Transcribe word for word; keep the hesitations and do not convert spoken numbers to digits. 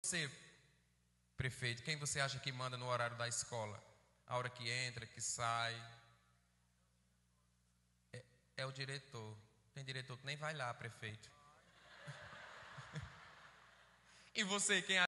Você, prefeito, quem você acha que manda no horário da escola? A hora que entra, que sai? É, é o diretor. Tem diretor que nem vai lá, prefeito. E você, quem